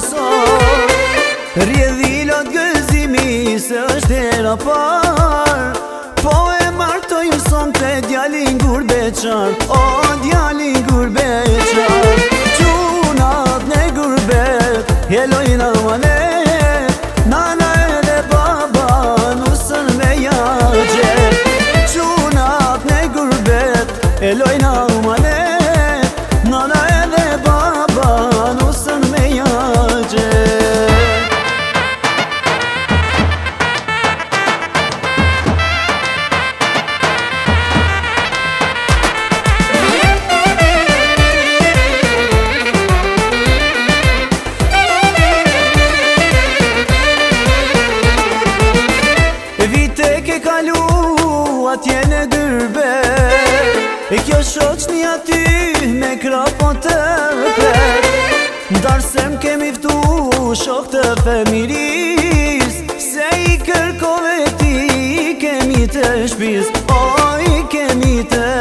sot. Rjedhilot gëzimi se është hera par, po e martoj son të djalin gurbeqar, o djalin gurbeqar. Qunat në gurbet, jelojnë amanet, nana edhe baba nusën me jaqet. Qunat në gurbet, jelojnë amanet, nana edhe baba nusën me jaqet. Atje në Gërbet, e kjo shoqni aty me krapon të pet. Ndarsem kemi ftu shok të femiris, se i kërkove ti kemi të shpiz, o i kemi të